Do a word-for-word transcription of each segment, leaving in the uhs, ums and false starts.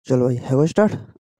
चलो भाई है वो स्टार्ट।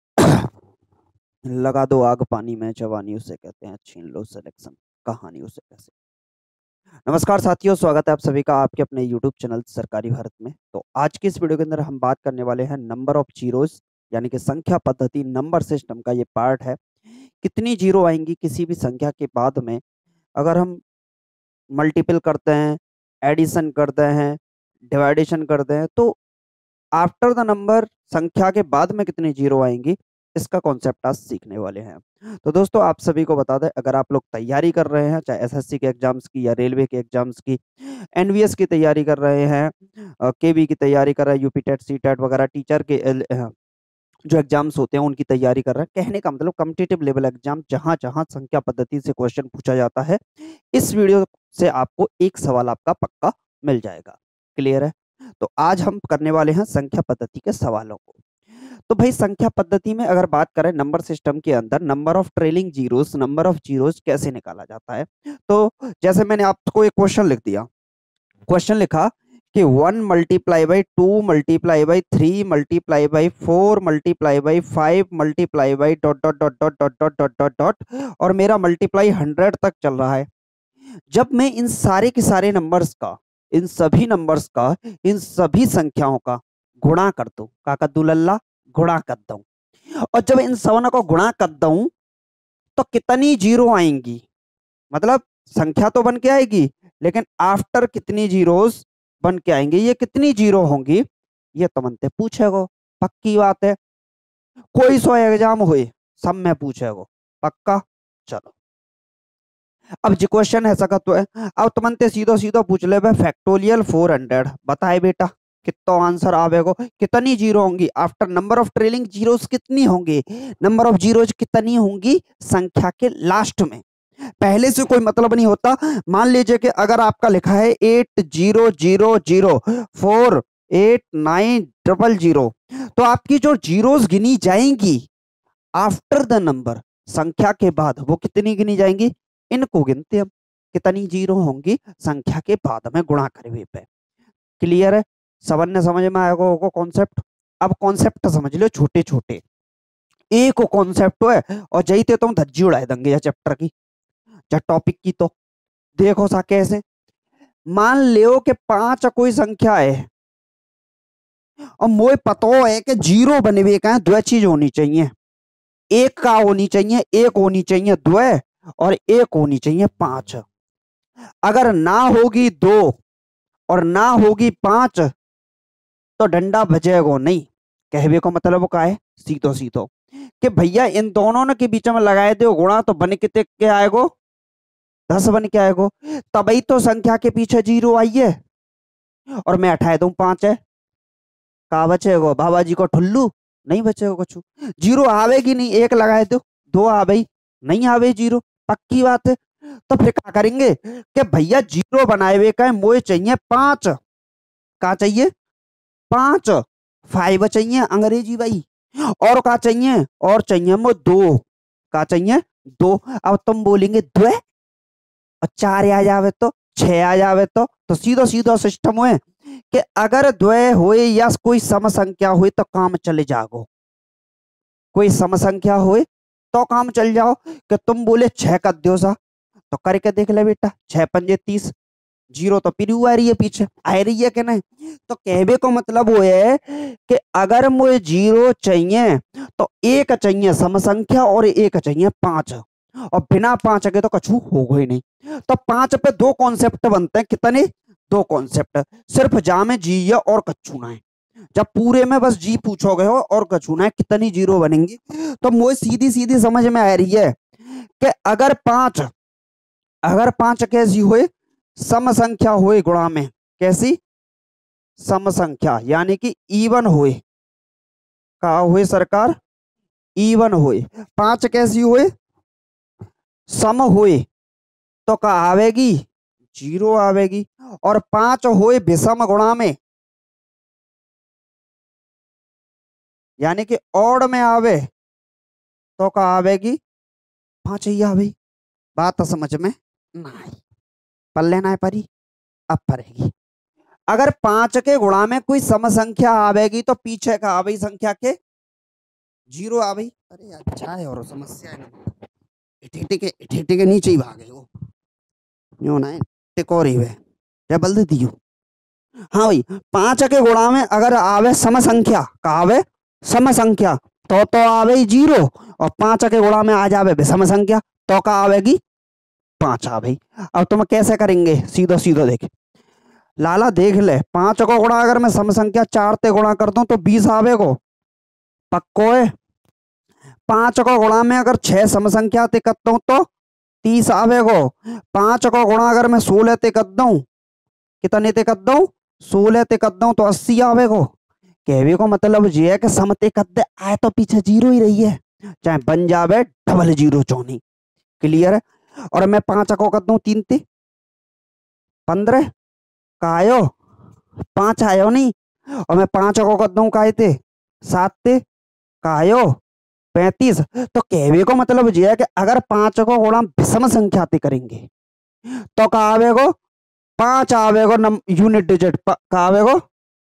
लगा दो आग पानी में, जवानी उसे कहते हैं, छीन लो सिलेक्शन, कहानी उसे कैसे। नमस्कार साथियों, स्वागत है आप सभी का आपके अपने यूट्यूब चैनल सरकारी भारत में। तो आज की इस वीडियो के अंदर हम बात करने वाले हैं नंबर ऑफ जीरोस, यानी कि संख्या पद्धति नंबर सिस्टम का ये पार्ट है। कितनी जीरो आएंगी किसी भी संख्या के बाद में अगर हम मल्टीपल करते हैं, एडिशन करते हैं, डिवाइडेशन करते हैं, तो आफ्टर द नंबर संख्या के बाद में कितनी जीरो आएंगी, इसका कॉन्सेप्ट आज सीखने वाले हैं। तो दोस्तों आप सभी को बता दें, अगर आप लोग तैयारी कर रहे हैं, चाहे एसएससी के एग्जाम्स की या रेलवे के एग्जाम्स की, एनवीएस की तैयारी कर रहे हैं, केबी की तैयारी कर रहे हैं, यूपी टेट सी टेट वगैरह टीचर के एल- अ, जो एग्जाम्स होते हैं उनकी तैयारी कर रहे हैं, कहने का मतलब कॉम्पिटिटिव लेवल एग्जाम जहां जहां संख्या पद्धति से क्वेश्चन पूछा जाता है, इस वीडियो से आपको एक सवाल आपका पक्का मिल जाएगा। क्लियर है? तो आज हम करने वाले हैं संख्या पद्धति के सवालों को। तो भाई संख्या पद्धति में अगर बात करें नंबर सिस्टम के अंदर number of trailing zeros, number of zeros कैसे निकाला जाता है। तो जैसे मैंने आपको एक क्वेश्चन लिख दिया, क्वेश्चन लिखा कि one multiply by two multiply by three multiply by four multiply by five multiply by dot dot dot dot dot dot dot dot dot और मेरा मल्टीप्लाई हंड्रेड तक चल रहा है। जब मैं इन सारे के सारे नंबर्स का, इन सभी नंबर्स का, इन सभी संख्याओं का गुणा कर दूं, का कर दूं लल्ला, गुणा कर दूं, और जब इन सबों को गुणा कर दूं तो कितनी जीरो आएंगी, मतलब संख्या तो बन के आएगी लेकिन आफ्टर कितनी जीरोस बन के आएंगे, ये कितनी जीरो होंगी, ये तो मनते पूछेगो। पक्की बात है, कोई सो एग्जाम हुए सब में पूछेगो, पक्का। चलो अब जो क्वेश्चन है सका तो है, अब तुमनते सीधो सीधो पूछ ले फैक्टोरियल फोर हंड्रेड, बताए बेटा कितना आंसर आवेगो, कितनी जीरो होंगी after number of trailing zeros, कितनी होंगी नंबर ऑफ जीरोस, कितनी होंगी संख्या के लास्ट में। पहले से कोई मतलब नहीं होता। मान लीजिए कि अगर आपका लिखा है eight zero zero zero four eight nine double zero, तो आपकी जो जीरोस गिनी जाएंगी आफ्टर द नंबर, संख्या के बाद, वो कितनी गिनी जाएंगी, इनको गिनते हम कितनी जीरो होंगी संख्या के बाद में गुणा करे हुए पे। क्लियर है? सबन ने समझ में आएगा होगा कॉन्सेप्ट। अब कॉन्सेप्ट समझ लो छोटे छोटे, एक कॉन्सेप्ट है और जईते तुम धज्जी उड़ाए देंगे या चैप्टर की या टॉपिक की। तो देखो सा कैसे, मान लियो कि पांच कोई संख्या है और मोए पतो है कि जीरो बनवे का है, दो चीज होनी चाहिए, एक का होनी चाहिए, एक होनी चाहिए दो, और एक होनी चाहिए पांच। अगर ना होगी दो और ना होगी पांच तो डंडा बजेगो नहीं। कहवे को मतलब का है सीधो सीधो कि भैया इन दोनों ने के बीच में लगाए दो गुणा तो बन कितने के आएगो, दस बन के आएगो। तभी तो संख्या के पीछे जीरो आई है और मैं हटाए दूं पांच है, का बचेगो बाबा जी को ठुल्लू, नहीं बचेगा कुछ। जीरो आवेगी नहीं, एक लगाए दो, दो आ गई, नहीं आवे जीरो, पक्की बात है। तो फिर क्या करेंगे कि भैया जीरो बनाए हुए का मोए चाहिए पांच, का चाहिए पांच, फाइव चाहिए अंग्रेजी भाई, और का चाहिए, और चाहिए मो दो, का चाहिए दो। अब तुम बोलेंगे दो और चार आ जावे तो, छह आ जावे तो तो सीधो सीधो सिस्टम है कि अगर द्वय होए या कोई सम संख्या हुई तो काम चले जाओ, कोई सम संख्या हुए तो काम चल जाओ। कि तुम बोले छह कर दो सा, तो करके देख ले बेटा, छह पंजे तीस, जीरो तो फिर आ रही है पीछे, आ रही है कि नहीं। तो कहने को मतलब वो है कि अगर मुझे जीरो चाहिए तो एक चाहिए सम संख्या और एक चाहिए पांच, और बिना पांच के तो कछु होगा ही नहीं। तो पांच पे दो कॉन्सेप्ट बनते हैं, कितने, दो कॉन्सेप्ट, सिर्फ जा में जी है और कछु ना है। जब पूरे में बस जी पूछोगे हो और कछु ना है, कितनी जीरो बनेंगी। तो मुझे सीधी सीधी समझ में आ रही है कि अगर पांच, अगर पांच कैसी हुए, सम संख्या हुए गुणा में, कैसी, सम संख्या यानी कि इवन हुए, कहा हुए सरकार, इवन हुए। पांच कैसी हुए, सम हुए, तो का आवेगी, जीरो आवेगी। और पांच हुए विषम गुणा में, यानी कि ओड में आवे, तो का आवेगी पांच ही आवे। बात तो समझ में नहीं, पल्ले ना परी, अब पड़ेगी। अगर पांच के गुणा में कोई सम संख्या आवेगी तो पीछे का आवे संख्या के जीरो आ भाई। अरे अच्छा है और समस्या है ना, इठे के इठे के नीचे ही भागे वो यूं ना टिक और ही वे क्या बल दे दियो। हाँ भाई, पांच के गुणा में अगर आवे सम संख्या का आवे सम संख्या तो तो आवे जीरो, और पांच के गुणा में आ जावे विषम संख्या तो का आवेगी पांच आ भाई। अब तुम कैसे करेंगे, सीधो सीधो देख लाला देख ले, पांच को गुणा अगर मैं सम संख्या चार ते गुणा कर दूं तो बीस आवे को पक्को है। पांच को गुणा में अगर छह सम संख्या ते कर दूं तो तीस आवे को। पांच को गुणा अगर मैं सोलह ते कर दूं, कितने ते कर दूं सोलह ते कर दूं तो अस्सी आवे को। कहवे को मतलब ये है कि समते कर दे आए तो पीछे जीरो ही रही है, चाहे बन जावे डबल जीरो चौनी। क्लियर है। और मैं पांच को कर दूं तीन ते पंद्रह का आयो पांच आयो नहीं, और मैं पांच को कर दूं का थे सात ते का आयो पैंतीस। तो कहवे को मतलब ये है कि अगर पांच को गुणा विषम संख्या ते करेंगे तो का आवेगो पांच आवेगो नम यूनिट डिजिट का आवेगो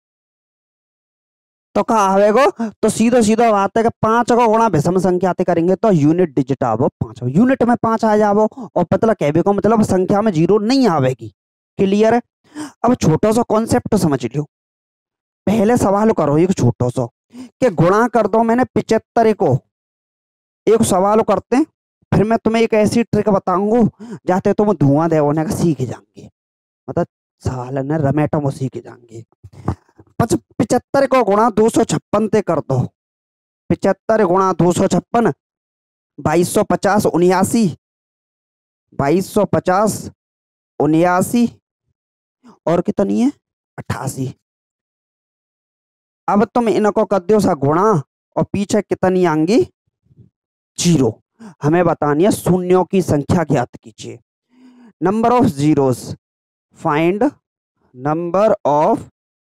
तो का आवेगो। तो सीधो सीधो बात है कि पांच को गुणा विषम संख्या ते करेंगे तो यूनिट डिजिट आवो पांच, यूनिट में पांच आ जावो, और मतलब कहवे को मतलब संख्या में जीरो नहीं आवेगी। क्लियर है। अब छोटा सा कॉन्सेप्ट समझ लियो। पहले सवाल करो एक छोटा सा कि गुणा कर दो मैंने पिचहत्तर को, एक सवाल करते हैं फिर मैं तुम्हें एक ऐसी ट्रिक बताऊंगा जाते तुम धुआं दे होने का सीख जाएंगे, मतलब सवाल ने रमेटा में सीख जाएंगे। पच पिचहत्तर को गुणा दो सौ छप्पन ते कर दो, पिचहत्तर गुणा दो सौ छप्पन बाईस सौ पचास उन्यासी, बाईस सौ पचास उन्यासी और कितनी है अट्ठासी। अब तुम इनको कर दो सा गुणा और पीछे कितनी आएंगी जीरो। हमें बतानी है शून्यों की संख्या ज्ञात कीजिए। Number of zeros, find number of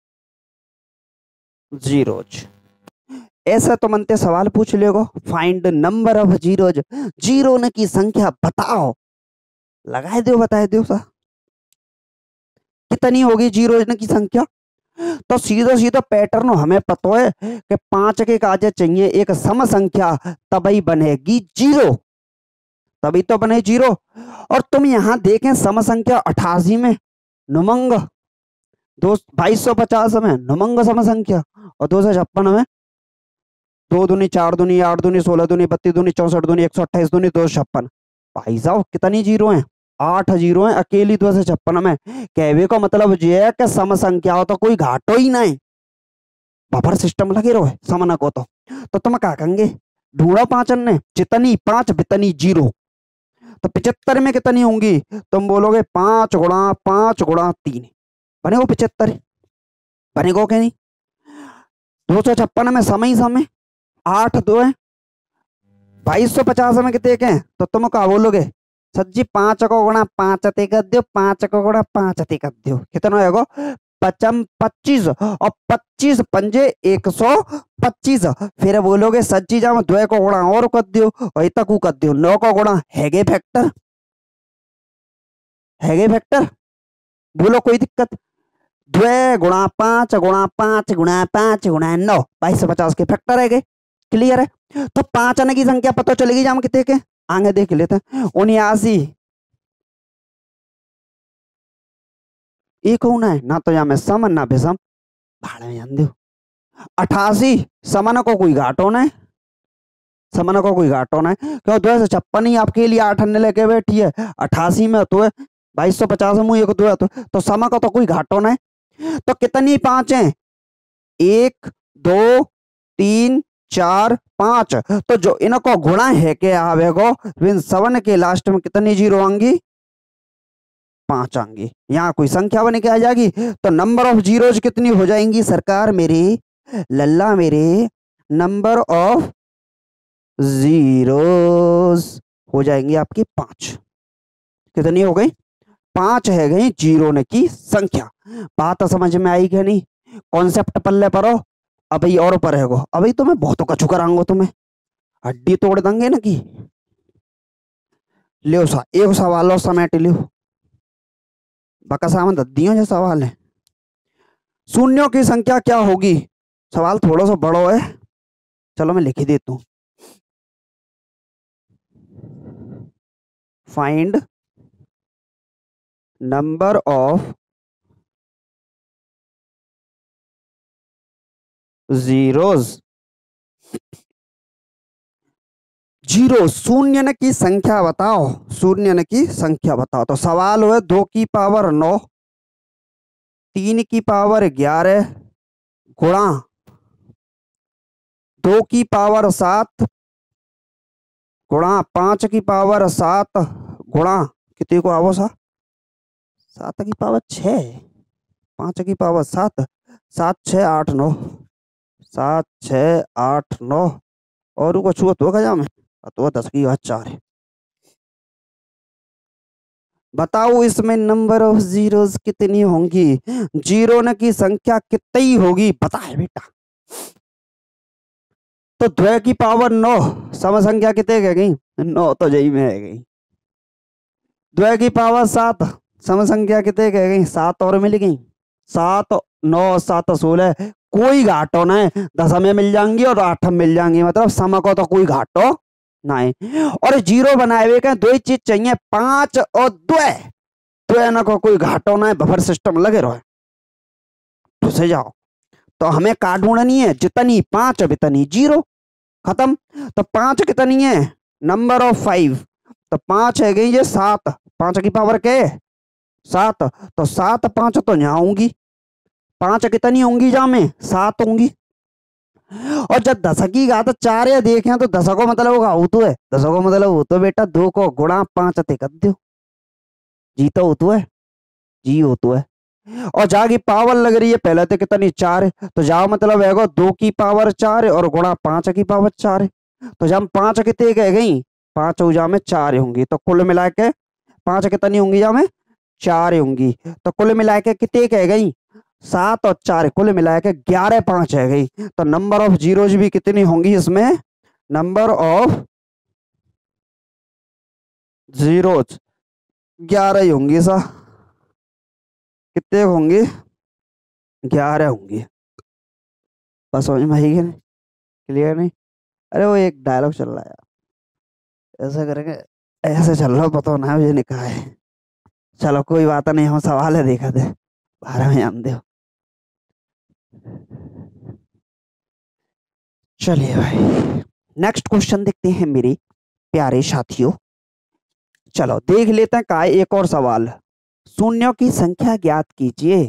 zeros. ऐसा तो मनते सवाल पूछ लेगो find number of zeros, zero ने की संख्या बताओ, लगाए दो बताए दो सा कितनी होगी जीरो ने की संख्या। तो सीधो सीधो पैटर्न हमें पता है कि पांच के काजे चाहिए एक सम संख्या तभी बनेगी जीरो, तभी तो बने जीरो। और तुम यहां देखें सम संख्या अठासी में नुमंग, दो बाईस सौ पचास में नुमंग सम संख्या, और दो सौ छप्पन में दो दूनी चार दूनी आठ दूनी सोलह दूनी बत्तीस दूनी चौसठ दूनी एक सौ अट्ठाईस दूनी दो सौ छप्पन। भाई साहब कितनी जीरो है, आठ जीरो है अकेली दो सौ छप्पन में। कहवे को मतलब ये है कि सम संख्या हो तो कोई घाटो ही ना है, बफर सिस्टम लगे रहो समन को। तो तो तुम क्या कहेंगे ढूंढो पांचन ने जितनी पांच बितनी जीरो। तो पिचहत्तर में कितनी होंगी, तुम बोलोगे पांच गुणा पांच गुणा तीन बनेगो पिचहत्तर, बनेगो क्या नहीं। दो सौ छप्पन में समय समय आठ दो है, बाईस सौ पचास में कितने के हैं तो तुम क्या बोलोगे सज्जी पांच को गुणा पांच ते कर दो, पांच को गुणा पांच ते कर दो कितना होगा पचम पच्चीस, और पच्चीस पंजे एक सौ पच्चीस। फिर बोलोगे सज्जी जाओ दो को गुणा और कर दो और तक कर दो नौ को गुणा हैगे फैक्टर, हैगे फैक्टर बोलो कोई दिक्कत। दो गुणा पांच गुणा पांच गुणा पांच गुणा नौ बाईस सौ पचास के फैक्टर है गए। क्लियर है। तो पांच आने की संख्या पता चलेगी जाम कितने के आगे देख लेते हैं उन्यासी एक होना है ना, तो या में सम ना बेसम भाड़ में जान दो। अठासी समन को कोई घाटो ना है, समन को कोई घाटो ना है क्यों दो सौ छप्पन ही आपके लिए आठ अन्य लेके बैठी है, अठासी में तो है बाईस सौ पचास में एक दो है तो, तो सम को तो कोई घाटो ना है। तो कितनी पांच है एक दो तीन चार पांच, तो जो इनको गुणा है के आवेगो विन सवन के लास्ट में कितनी जीरो आएंगी पांच आएंगी। यहाँ कोई संख्या बन के आ जाएगी तो नंबर ऑफ जीरोज कितनी हो जाएंगी सरकार मेरे लल्ला मेरे, नंबर ऑफ जीरोज हो जाएंगी आपकी पांच। कितनी हो गई पांच है गई जीरो ने की संख्या। बात समझ में आई क्या नहीं, कॉन्सेप्ट पल्ले परो अभी और पर है अभी तो मैं बहुत कछु कराऊंगा तुम्हें हड्डी तोड़ देंगे ना की। लियो सा एक सवाल और समेट लियो बकसा में दद्दियों जो सवाल है शून्यों की संख्या क्या होगी। सवाल थोड़ा सा बड़ो है चलो मैं लिख ही देता हूँ। Find number of zeros, zero शून्य न की संख्या बताओ, शून्य न की संख्या बताओ। तो सवाल हुआ दो की पावर नौ, तीन की पावर ग्यारह गुणा दो की पावर सात गुणा पांच की पावर सात गुणा कितने को आवो सा सात की पावर छः, पांच की पावर सात, सात छः आठ नौ, सात छः आठ नौ और को छुआ तो गया में तो दस की घात चार है। बताओ इसमें नंबर ऑफ जीरोस कितनी होंगी, जीरो न की संख्या कितनी होगी बता है बेटा। तो द्वय की पावर नौ, सम संख्या कितने कह गई, नौ तो जई में है गई। द्वय की पावर सात, सम संख्या कितने कह गई, सात और मिल गई। सात नौ सात सोलह, कोई घाटो नहीं, दस में मिल जाएंगी और आठ में मिल जाएंगी, मतलब सम को तो कोई घाटो नहीं। और जीरो बनाए हुए दो ही चीज चाहिए, पांच और द्वय, द्वय न को कोई घाटो नहीं, बफर सिस्टम लगे रहो तो से जाओ। तो हमें का ढूंढनी है, जितनी पांच बितनी जीरो, खत्म। तो पांच कितनी है, नंबर ऑफ फाइव, तो पांच है गई ये सात, पांच की पावर के सात, तो सात पांच तो यहाँ होंगी, पांच कितनी होंगी जा में सात होंगी। और जब दस की घात चार या देखें तो दस को मतलब होगा वो तो है, दस को मतलब वो तो बेटा दो को गुणा पांच ते कर दो, जी तो होतो है, जी होतो है। और जहाँ की पावर लग रही है पहले तो कितनी चार है, तो जाओ मतलब है दो की पावर चार है और गुणा पांच की पावर चार है। तो जब पांच कितने कह गई, पांच ऊर्जा में चार होंगी, तो कुल मिला के पांच कितनी होंगी जा में चार होंगी, तो कुल मिला के कितने कह गई सात और चार, कुल मिला के ग्यारह पांच है गई। तो नंबर ऑफ जीरोज भी कितनी होंगी इसमें, नंबर ऑफ जीरोज ग्यारह ही होंगी सा, कितने होंगे ग्यारह होंगी। बस समझ में आई नहीं, क्लियर नहीं। अरे वो एक डायलॉग चल रहा है यार, ऐसा करेंगे, ऐसे चल रहा पता ना मुझे निकाह है। चलो कोई बात नहीं, हम सवाल है देखा थे बारह में आम दे। चलिए भाई नेक्स्ट क्वेश्चन देखते हैं मेरे प्यारे साथियों। चलो देख लेते हैं का एक और सवाल, शून्यों की संख्या ज्ञात कीजिए,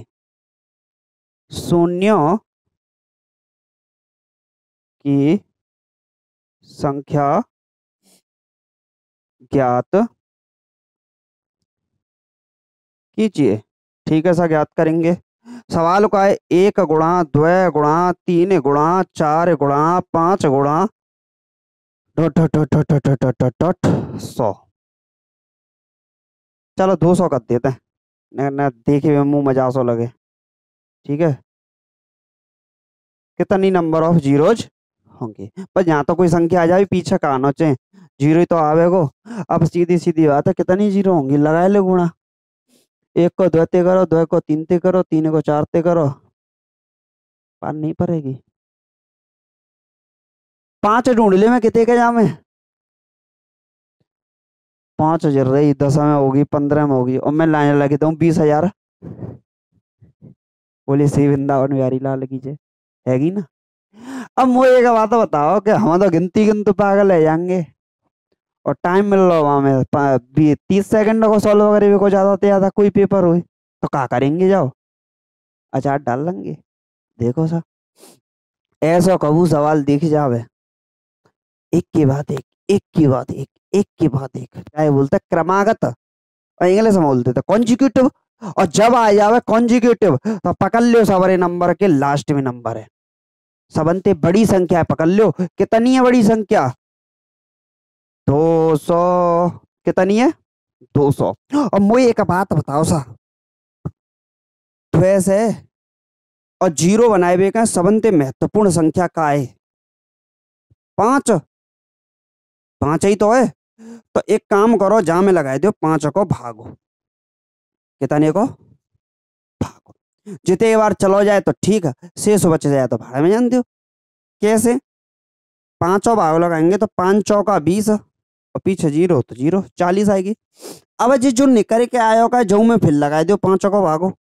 शून्यों की संख्या ज्ञात कीजिए। ठीक है, ऐसा ज्ञात करेंगे। सवाल का है एक गुणा द्वय गुणा तीन गुणा चार गुणा पांच गुणा dot dot dot dot dot dot dot dot सौ। चलो दो सौ कर देते हैं, न, न देखे हुए मुंह मजा सौ लगे। ठीक है, कितनी नंबर ऑफ जीरोज होंगे, पर यहाँ तो कोई संख्या आ जाए पीछे का आना चाहिए, जीरो ही तो आवेगो। अब सीधी सीधी बात है कितनी जीरो होंगी, लगाए ले गुणा, एक को दो ते करो, दो को तीन ते करो, तीन को चार ते करो, पार नहीं पड़ेगी। पांच ढूंढ ले मैं कितने के जामे, पांच हजार रही, दस में होगी, पंद्रह में होगी, और मैं लाइन लगी दूं बीस हजार। बोले सी वृंदावन बिहारी लाल की जय, हैगी ना। अब मुझे एक बात बताओ कि हम तो गिनती गिनती पागल है जाएंगे, और टाइम मिल रहा वहां में तीस सेकंड को सॉल्व वगैरह को ज्यादा से ज्यादा कोई पेपर हुई तो क्या करेंगे, जाओ अचार डाल लेंगे। देखो सर ऐसा कबू सवाल देख जावे, एक के बाद एक, एक के बाद एक, एक के बाद एक, क्या बोलते क्रमागत, और इंग्लिश में बोलते थे कॉन्जिक्यूटिव। और जब आ जावे कॉन्जिक्यूटिव तो पकड़ लो सवरे नंबर के लास्ट में नंबर है, सबंते बड़ी संख्या है, पकड़ लो कितनी है बड़ी संख्या, दो सौ, कितनी है दो सौ। और मुझे एक बात बताओ सा, वैसे और जीरो बनाए हुए का सबंते महत्वपूर्ण संख्या का है, पांच, पांच ही तो है। तो एक काम करो, जहां में लगाए दो पांच को भागो, कितने को भागो, जितने बार चलो जाए तो ठीक है, शेष बच जाए तो भाड़े में जान दो। कैसे, पांचों भाग लगाएंगे तो पांच चौका बीस और पीछे जीरो तो जीरो, चालीस आएगी। अब जी जो निकल के आयो का जो में फिर लगा दो पांचों को भागो,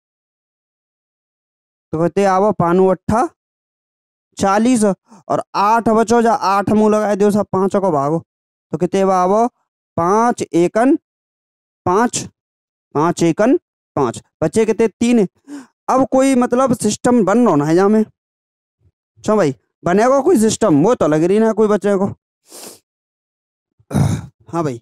तो कहते आवो पानू अट्ठा चालीस और आठ बचो, जा आठ मुंह लगा दो सब पांचों को भागो, तो कितने आवो पांच एकन पांच, पांच एकन पांच, बचे कितने तीन। अब कोई मतलब सिस्टम बन रहा ना है में, चो भाई बनेगा कोई सिस्टम, वो तो लग रही ना कोई बच्चे को। हाँ भाई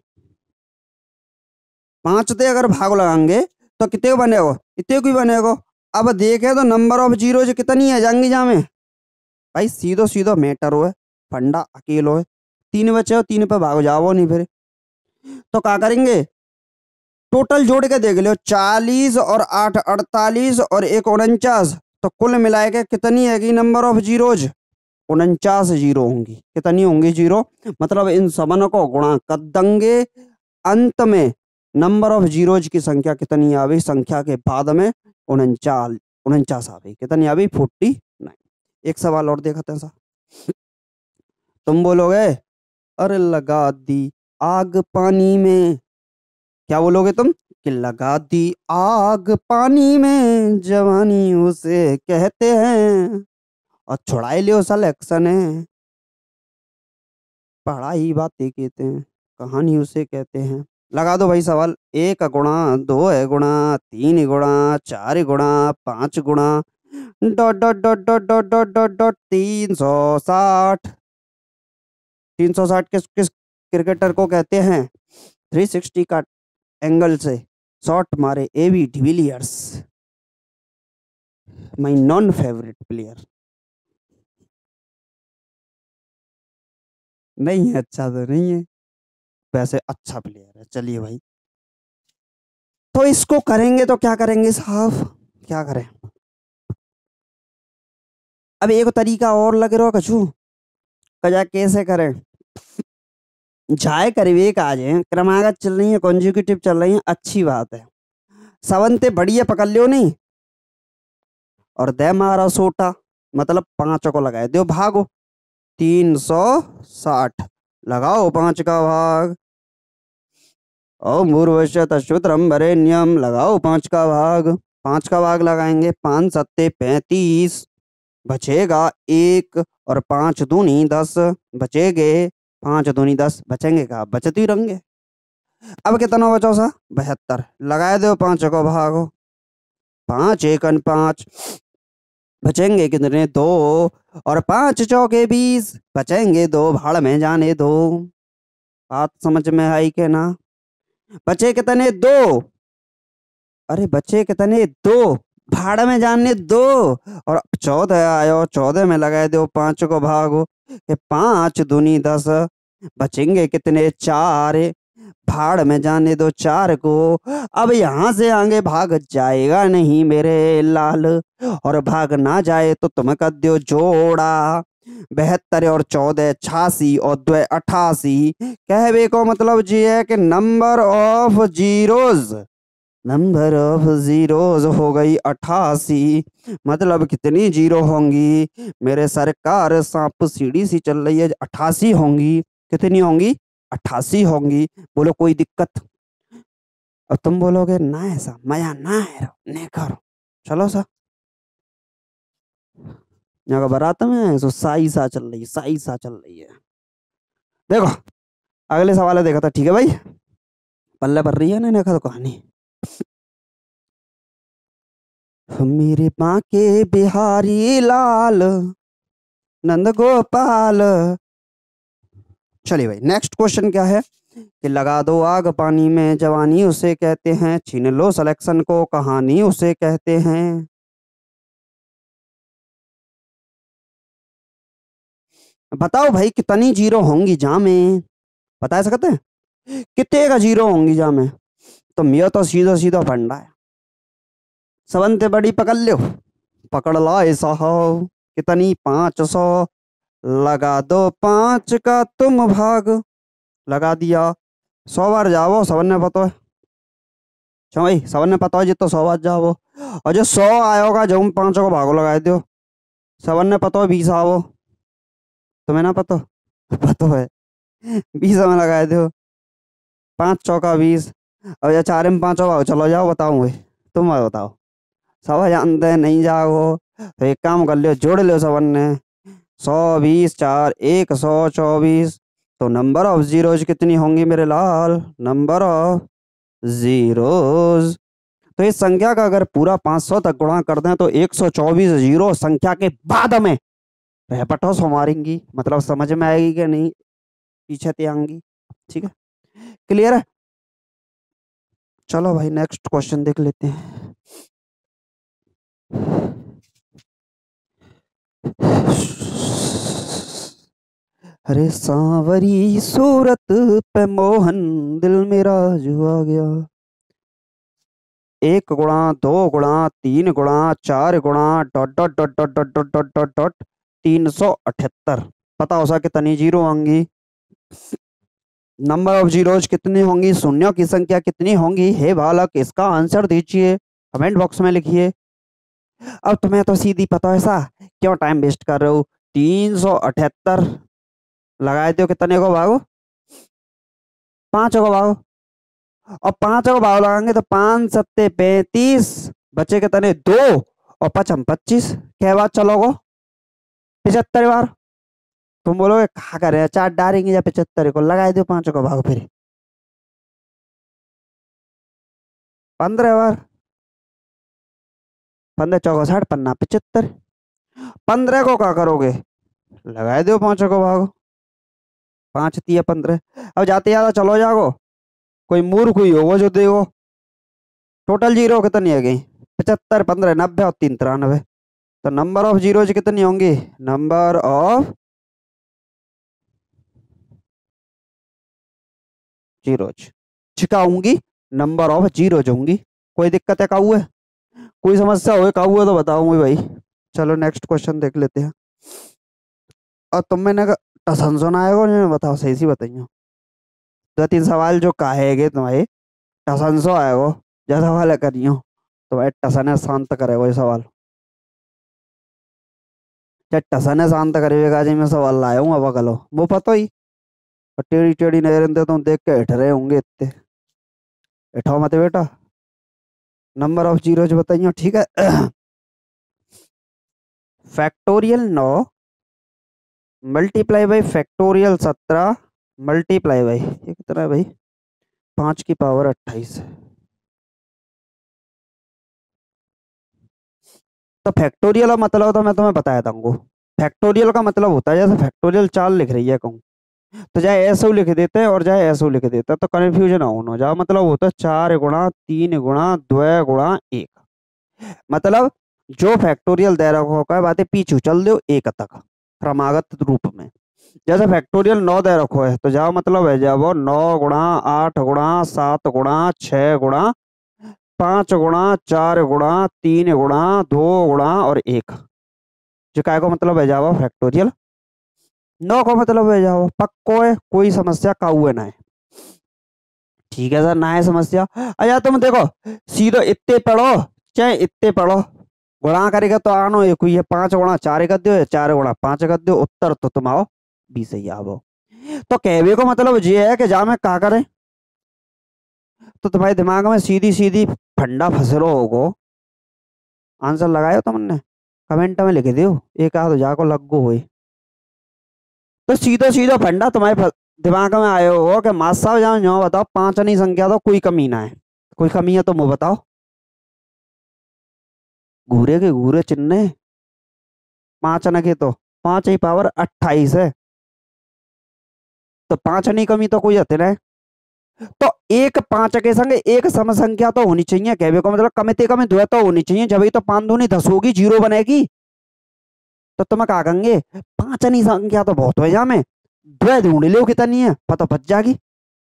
पांच ते अगर भाग लगाएंगे तो कितने को बनेगा, इतने को ही बनेगा। अब देखे तो नंबर ऑफ जीरो जो कितनी है जाएंगी जा में भाई, सीधो सीधो मैटर हो है, फंडा अकेलो है, तीन बचे हो तीन पे भाग जाओ नहीं फिर, तो क्या करेंगे टोटल जोड़ के देख लो, चालीस और आठ अड़तालीस और एक उनचास, तो कुल मिला के कितनी है नंबर ऑफ जीरोज, उनचास जीरो होंगी। कितनी होंगी जीरो, मतलब इन सबन को गुणा कर देंगे, अंत में नंबर ऑफ जीरोज की संख्या कितनी आ गई, संख्या के बाद में उनचास उनचास आ गई, कितनी आ गई फोर्टी नाइन। एक सवाल और देखते हैं सा, तुम बोलोगे अरे लगा दी आग पानी में, क्या बोलोगे तुम कि लगा दी आग पानी में जवानी उसे कहते हैं, और छुड़ाई लियो सिलेक्शन है, पढ़ाई बातें कहते हैं, कहानी उसे कहते हैं। लगा दो भाई सवाल, एक गुणा दो है गुणा तीन गुणा चार गुणा पांच गुणा dot dot dot dot dot dot dot dot तीन सौ साठ, तीन सौ साठ किस किस क्रिकेटर को कहते हैं, थ्री सिक्सटी का एंगल से शॉट मारे AB de Villiers, my non favourite player. नहीं है, अच्छा तो नहीं है, वैसे अच्छा प्लेयर है। चलिए भाई, तो इसको करेंगे तो क्या करेंगे साहब, क्या करें। अब एक तरीका और लग रहा कछु, कजा कैसे करें, जाए करीब एक आज है क्रमागत चल रही है, कॉन्जिक्यूटिव चल रही है, अच्छी बात है, सवनते बढ़िया पकड़ लियो नहीं, और दे मारा सोटा, मतलब पांच को लगाए दो भागो, तीन सौ साठ लगाओ पांच का भाग, ओम भूर्भुवस्सुः तत्सवितुर्वरेण्यं वरेण्यम लगाओ पांच का भाग, पांच का भाग लगाएंगे, पांच सत्ते पैंतीस, बचेगा एक और पांच दूनी दस, बचेगे पांच दूनी दस, बचेंगे का बचत ही रहेंगे। अब कितना बचो सा बहत्तर, लगाए दो पांच को भागो, पांच एकन पांच, बचेंगे कितने दो, और पांच चौके बीस, बचेंगे दो, भाड़ में जाने दो। बात समझ में आई के ना, बचे कितने दो, अरे बचे कितने दो, भाड़ में जाने दो, और चौदह आयो, चौदह में लगाए दो पांच को भागो, पांच दूनी दस, बचेंगे कितने चार, भाड़ में जाने दो चार को। अब यहाँ से आगे भाग जाएगा नहीं मेरे लाल, और भाग ना जाए तो तुम कर दो जोड़ा, बहत्तर और चौदह छियासी और दो अठासी, कहवे को मतलब जी है कि number of zeros, number of zeros हो गई अठासी, मतलब कितनी जीरो होंगी मेरे सरकार, सांप सीढ़ी सी चल रही है, अठासी होंगी, कितनी होंगी अट्ठासी होंगी। बोलो कोई दिक्कत, अब तुम बोलोगे ना ऐसा मजा ना है, नहीं करो, चलो सा यहाँ बारात में सो साई सा चल रही है, साई सा चल रही है। देखो अगले सवाल है, देखा था ठीक है भाई, पल्ले पर रही है ना देखा तो कहानी, मेरे बांके बिहारी लाल नंद गोपाल। चलिए भाई नेक्स्ट क्वेश्चन क्या है कि लगा दो आग पानी में जवानी उसे कहते हैं, छीन लो सिलेक्शन को कहानी उसे कहते हैं। बताओ भाई कितनी जीरो होंगी जा में, बता सकते हैं कितने का जीरो होंगी जा में, तो मियो तो सीधा सीधा फंडा है, सवनते बड़ी पकड़ लो, पकड़ ला ऐसा हो, कितनी पांच सौ, लगा दो पांच का तुम भाग, लगा दिया, सौ बार जाओ सवन ने पता है, अच्छा भाई सवन ने पता है जितना सौ बार जाओ, और जो सौ आयोगा जो पांच को भागो लगा दो, सवन ने पता है बीस आओ, तुम्हें ना पता पता है बीस में लगाए दो, पाँच चौका बीस। अब या चार में पाँच होगा, चलो जाओ बताओ भाई, तुम बताओ। सब जानते हैं नहीं जाओ तो एक काम कर लियो, जोड़ लियो सबन ने। सौ बीस चार एक सौ चौबीस। तो नंबर ऑफ जीरोज कितनी होंगी मेरे लाल? Number of zeros. तो इस संख्या का अगर पूरा पाँच सौ तक गुणा कर दें तो एक सौ चौबीस जीरो संख्या के बाद हमें रैपटोस मारेंगी। मतलब समझ में आएगी कि नहीं? पीछे ते आएंगी। ठीक है, क्लियर है? चलो भाई नेक्स्ट क्वेश्चन देख लेते हैं। अरे सांवरी सूरत पे मोहन दिल मेरा जुआ गया। एक गुणा दो गुणा तीन गुणा चार गुणा dot dot dot dot dot dot dot dot dot तीन सौ अठहत्तर। पता हो सके कितनी जीरो होंगी? नंबर ऑफ जीरोज कितनी होंगी? शून्यों की संख्या कितनी होंगी? हे बालक, इसका आंसर दीजिए, कमेंट बॉक्स में लिखिए। अब तुम्हें तो सीधी पता है, ऐसा क्यों टाइम वेस्ट कर रहे हो? तीन सौ अठहत्तर लगाए दो, कितने को भागो? पांच को भागो। और पांच को भाव लगाएंगे तो पांच सत्ते पैंतीस, बचे कितने? दो। और पचम पच्चीस, क्या बात चलोगो? पिछहत्तर बार। तुम बोलोगे कहा करे चार डालेंगे या पिछहत्तर को लगाए दो पांच को भाग, फिर पंद्रह बार। पंद्रह चौका साठ, पन्ना पिछहत्तर। पंद्रह को क्या करोगे? लगाए दो पांच को भाग, पांच तिया पंद्रह। अब जाते ज्यादा चलो जागो, कोई मूर्ख हुई होगा जो देखो। टोटल जीरो कितनी है गई? पचहत्तर, पंद्रह, नब्बे और तीन तिरानवे। तो नंबर ऑफ जीरोज कितनी होंगी? नंबर ऑफ जीरोज चिकाऊंगी, नंबर ऑफ जीरोज होंगी। कोई दिक्कत है काऊ है? कोई समस्या हो काऊ है तो बताऊंगी भाई। चलो नेक्स्ट क्वेश्चन देख लेते हैं। और तुम मैंने टसन सुना है, बताओ सही सी बताइए। दो तीन सवाल जो कहेगे तुम्हारे टसन सो आएगो, जो सवाल करियो तुम्हारे टसन शांत करेगो ये सवाल। टसन शांत करेगा जी, मैं सवाल लाया हूँ अब कलो वो पता ही। और टेढ़ी टेढ़ी नजर तुम देख के हिट रहे होंगे इतने। इठाओ मत बेटा, नंबर ऑफ जीरोज बताइए। ठीक है, फैक्टोरियल नौ मल्टीप्लाई बाई फैक्टोरियल सत्रह मल्टीप्लाई बाई ये कितना है भाई? पांच की पावर अट्ठाईस। तो फैक्टोरियल का मतलब तो मैं तुम्हें बताया था तुमको। फैक्टोरियल का मतलब होता है जैसे फैक्टोरियल चार लिख रही है कहूँ तो चाहे ऐसे लिख देते हैं और चाहे ऐसे लिख देते हैं तो कन्फ्यूजन हो जाओ। मतलब होता है चार गुणा तीन गुणा दो गुणा एक। मतलब जो फैक्टोरियल दे रखा होगा बातें पीछू चल दो एक तक क्रमागत रूप में। जैसे फैक्टोरियल नौ दे रखो है तो जाओ मतलब है जाओ नौ गुणा आठ गुणा सात गुणा छह गुणा पांच गुणा चार गुणा तीन गुणा दो गुणा और एक। जो काय को मतलब है जाओ फैक्टोरियल नौ को मतलब है जाओ पक्को है, कोई समस्या काऊ है ना है। ठीक है सर, ना है समस्या। अच्छा तुम देखो सीधो इतने पढ़ो चाहे इतने पढ़ो, गुणा करेगा तो आनो एक हुई है। पांच गुणा चार कर दो, चार गुणा पांच कर दो, उत्तर तो तुम आओ बी सही आओ। तो कहने को मतलब ये है कि जा में क्या करें तो तुम्हारे दिमाग में सीधी सीधी फंडा फसलो होगो। आंसर लगायो तुमने कमेंट में लिख दियो, एक आध जाको लगो हुई तो सीधो सीधो फंडा तुम्हारे दिमाग में आयो हो कि मास साहब जाओ जो बताओ पांच नहीं संख्या तो कोई कमी ना है। कोई कमी है तो मुझे बताओ। घूरे के घूरे चिन्ह पांच न के तो पांच ही पावर अट्ठाईस है तो पांच नहीं कमी तो कोई हते ना। तो एक पांच के संग एक सम संख्या तो होनी चाहिए, कहने को मतलब कम से कम दो तो होनी चाहिए, जब तो पांच दूनी दस होगी जीरो बनेगी। तो तुम क्या कहेंगे पांच नहीं संख्या तो बहुत हो जा में दो ढूंढ लो कितनी है पता बच जाएगी।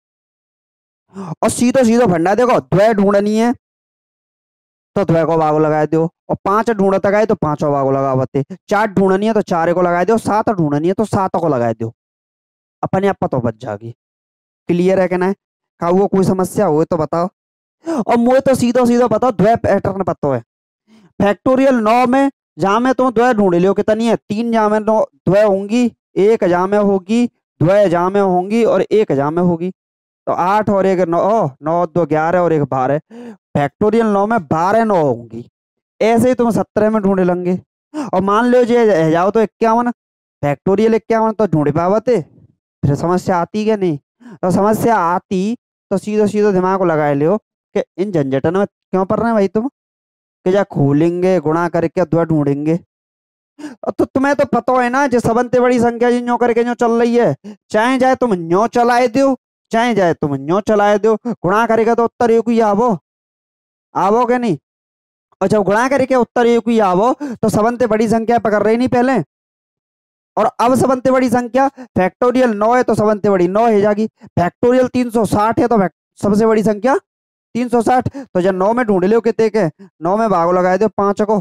और सीधो सीधो फंडा देखो दो ढूंढनी है तो दो को भागो लगा दो, और पांच ढूंढ तक आए तो पांचों भागो लगा बते, चार ढूंढनी है तो चार को लगा दो, सात ढूंढनी है तो सात को लगा दो, अपने आप पता बच जाएगी। क्लियर है कि ना? का वो कोई समस्या हो तो बताओ। और मुझे तो सीधा सीधा बताओ दो पैटर्न पता है फैक्टोरियल नौ में, जहां में तुम दो ढूंढ लियो कितनी है तीन, जहां में दो होंगी एक, जहां में होगी दो जा में होंगी और एक जा में होगी। तो आठ और एक नौ, नौ दो ग्यारह और एक बारह, फैक्टोरियल नौ में बारह नौ होंगी। ऐसे ही तुम सत्रह में ढूंढ लेंगे। और मान लो जे जाओ तो इक्यावन, फैक्टोरियल इक्यावन तो ढूंढ पावते, फिर समस्या आती क्या नहीं। तो समस्या आती तो सीधो सीधो दिमाग को लगा लियो कि इन झंझटन में क्यों पड़ रहे हैं भाई तुम, कि जा खोलेंगे गुणा करके दुआ ढूंढेंगे। तो तुम्हें तो पता है ना जो सबंते बड़ी संख्या जी न्यो करके न्यो चल रही है, चाहे जाए तुम न्यो चलाए दो, चाहे जाए तुम न्यो चलाए दो, गुणा करेगा तो उत्तर एक ही आवो, आवो के नहीं। और जब गुणा करके उत्तर एक ही आवो तो सबंते बड़ी संख्या पकड़ रही नहीं पहले, और अब सबंते बड़ी संख्या फैक्टोरियल नौ है तो सबंते बड़ी नौ है जाएगी, फैक्टोरियल तीन सौ साठ है तो सबसे बड़ी संख्या तीन सौ साठ। तो जब नौ में ढूंढ लियो कितने के, नौ में भाग लगा दो पांच को,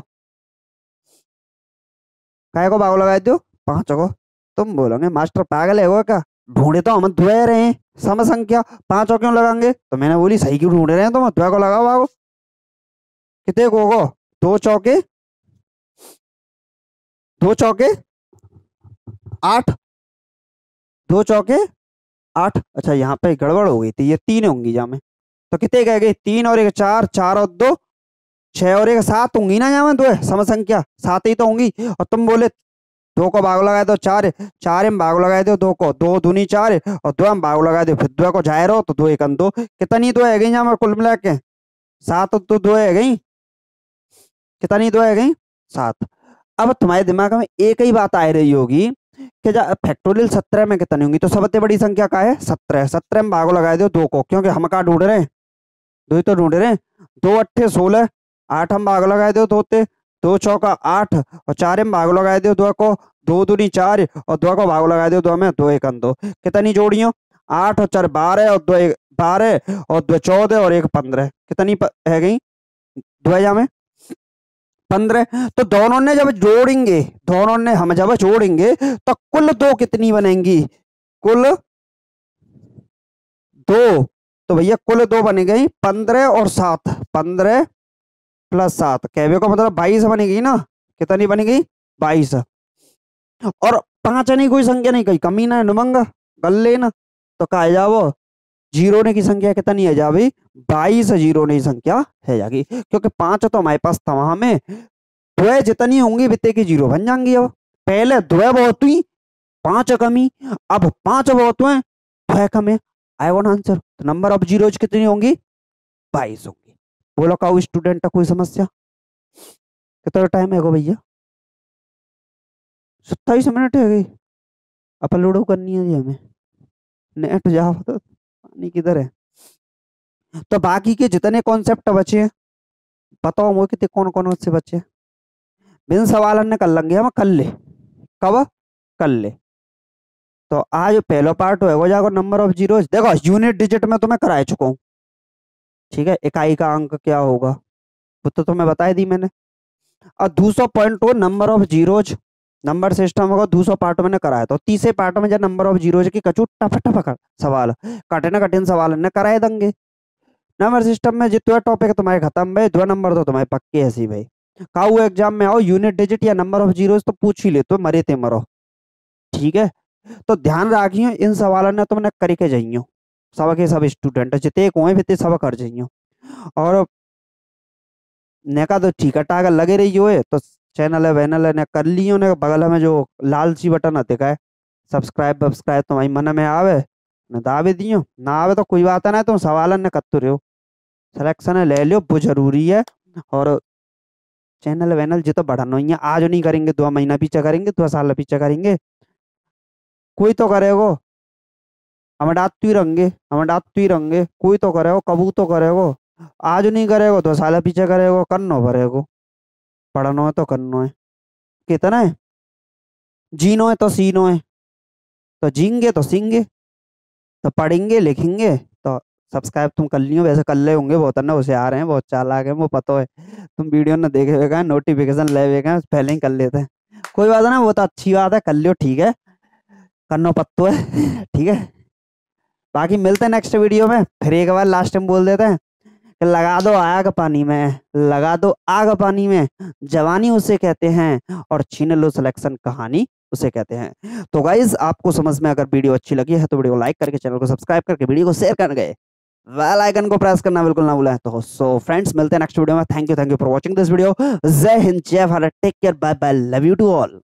काय को भाग लगा दो पांच को। तुम बोलोगे मास्टर पागल है वो क्या, ढूंढे तो हम द्वय रहे हैं सम संख्या, पांचों क्यों लगाएंगे। तो मैंने बोली सही क्यों ढूंढ रहे हैं तुम, द्वय को लगाओ भागो। कितने को होगो, दो चौके दो चौके आठ, दो चौके आठ। अच्छा यहाँ पे गड़बड़ हो गई थी, ये तीन होंगी जा में। तो कितने कह गए, तीन और एक चार, चार और दो छह और एक सात होंगी ना यहाँ में, दो सम संख्या सात ही तो होंगी। और तुम बोले दो को भाग लगाए दो चार, चार में भाग लगाए दो दो को, दो दूनी चार और दो में भाग लगाए दो, फिर दो को जाए रहो तो दो एक दो, कितनी दो है गई यहाँ में कुल मिला के, सात तो दो है गई, कितनी दो है गई सात। अब तुम्हारे दिमाग में एक ही बात आ रही होगी कि फैक्टोरियल सत्रह में कितनी होंगी, तो सबसे बड़ी संख्या का है सत्रह, सत्रह में भाग लगाए दो दो को, क्योंकि हम कहा ढूंढ रहे हैं, दो ही तो ढूंढ रहे हैं। दो अट्ठे सोलह, आठ हम भाग लगाए दो दोते, दो चौका आठ और चार में भाग लगाए दो दो को, दो दूनी चार और दो को भाग लगाए दो दो में, दो एक दो, कितनी जोड़ियों, आठ और चार बारह और दो एक बारह और दो चौदह और एक पंद्रह, कितनी प, है गई दो में पंद्रह। तो दोनों ने जब जोड़ेंगे, दोनों ने हम जब जोड़ेंगे तो कुल दो कितनी बनेंगी, कुल दो। तो भैया कुल दो बन गई पंद्रह और सात, पंद्रह प्लस सात कहवे को मतलब बाईस बनेगी ना, कितनी बनेगी बाईस। और पांच नहीं कोई संख्या नहीं, कही कमी ना नुमंगा गल ना, तो कहा जाओ जीरो ने की संख्या कितनी है जा भाई, बाईस जीरो ने की संख्या है जाएगी, क्योंकि पांच तो हमारे पास था वहां में, द्वय जितनी होंगी बिते की जीरो बन जाएंगी। अब पहले द्वय बहुत हुई पांच कमी, अब पांच बहुत हुए द्वय कम है, आई वन आंसर। तो नंबर ऑफ जीरोज कितनी होंगी, बाईस होंगी। बोलो का स्टूडेंट का कोई समस्या, कितना टाइम है गो भैया, सत्ताईस मिनट है गई, अपलोड करनी है जी हमें, नेट जाओ तो पानी किधर है। तो बाकी के जितने कॉन्सेप्ट बचे हैं बताओ मुझे कितने कौन कौन से बचे, बिन सवाल ने कर लेंगे हम, कल ले कब कल ले। तो आज पहला पार्ट हो जाएगा नंबर ऑफ जीरो, देखो यूनिट डिजिट में तो मैं कराए चुका हूँ, ठीक है, इकाई का अंक क्या होगा वो तो तुम्हें बताई दी मैंने। और दूसरा पॉइंट हो number of zeros, number system होगा दूसरा पार्ट मैंने कराया, तो तीसरे पार्ट में जब नंबर ऑफ जीरोज की कचू टफ टफ सवाल कठिन कठिन सवाल ने कराए देंगे। नंबर सिस्टम में जितने टॉपिक तुम्हारे खत्म भाई, दो नंबर तो तुम्हारे पक्के ऐसी भाई, काऊ एग्जाम में आओ यूनिट डिजिट या नंबर ऑफ जीरोज तो पूछ ही ले, तो मरे ते मरो, ठीक है। तो ध्यान रखियो इन सवालों ने तुमने करके जाइयो, सब के सब स्टूडेंट जितने को हैं सब कर जाइयो। और नेका तो ठीक है टागा लगे रही हो तो चैनल है वैनल है ने कर लियो ने, बगल में जो लाल सी बटन आते का है सब्सक्राइब सब्सक्राइब तो भाई मन में आवे न दावे दियो, ना आवे तो कोई बात ना, तुम सवाल ने कत्तो रहो सिलेक्शन ले लियो वो जरूरी है। और चैनल वैनल जी तो बढ़ाना ही है, आज नहीं करेंगे दो महीना पीछे करेंगे, दो साल पीछे करेंगे, कोई तो करेगो, हम डांतते ही रहेंगे हम डांतते ही रहेंगे, कोई तो करेगो कबू तो करेगो, आज नहीं करेगो दो साल पीछे करेगो, करनो भरेगो, पढ़नो है तो करनो है, कितना है जीनो है तो सीनो है, तो जींगे तो सींगे, तो पढ़ेंगे लिखेंगे। तो सब्सक्राइब तुम कर लियो, वैसे कर ले होंगे बहुत ना उसे आ रहे हैं बहुत चालाक है वो पता है, तुम वीडियो ना देखे हुए नोटिफिकेशन ले हुए पहले ही कर लेते हैं, कोई बात ना वो तो अच्छी बात है कर लियो, ठीक है करनो पत्तो है ठीक है। बाकी मिलते हैं नेक्स्ट वीडियो में, फिर एक बार लास्ट टाइम बोल देते हैं कि लगा दो आग पानी में, लगा दो आग पानी में, जवानी उसे कहते हैं और छीन लो सिलेक्शन कहानी उसे कहते हैं। तो गाइज आपको समझ में अगर वीडियो अच्छी लगी है तो वीडियो को लाइक करके चैनल को सब्सक्राइब करके वीडियो को शेयर कर गए, बेल आइकन को प्रेस करना बिल्कुल ना भूलें। तो सो फ्रेंड्स मिलते हैं नेक्स्ट वीडियो में। Thank you thank you for watching this video. जय हिंद, जय Bharat, take care, bye bye, love you to all.